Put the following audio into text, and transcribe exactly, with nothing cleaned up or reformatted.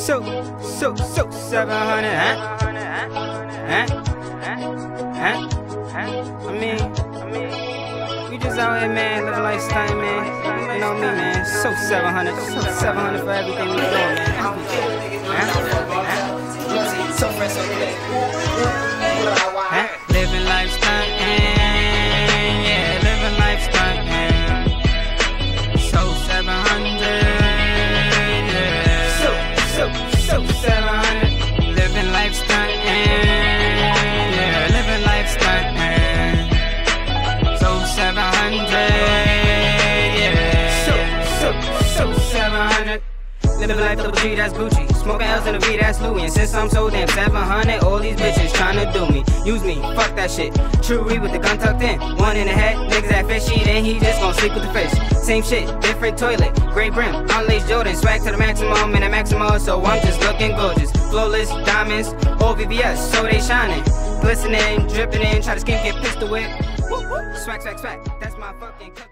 so, so, so seven hundred, huh? Huh? Huh? Huh? I mean, I mean, we just out here, man, living lifestyle, man. You know me, man. So seven hundred, so seven hundred for everything we doing, man. Huh? Huh? So fresh, so good. Huh? Living lifestyle, yeah, living lifestyle, yeah. So seven hundred, yeah. So, so, so seven hundred. Living lifestyle, yeah, living lifestyle, yeah. So seven hundred, yeah. So, so, so seven hundred. Living life double G, that's Gucci. Smoking L's in the V, that's Louis. And since I'm so damn seven hundred, all these bitches tryna do me. Use me, fuck that shit. True Reed with the gun tucked in. One in the head, niggas that fishy, then he just gon' sleep with the fish. Same shit, different toilet. Gray brim, unlaced Jordan. Swag to the maximum and the maximum, so I'm just looking gorgeous. Flawless, diamonds, all V V S, so they shining. Glistening, dripping in, try to skin, get pistol whip. Woo, woo. Swag, swag, swag, that's my fucking cook.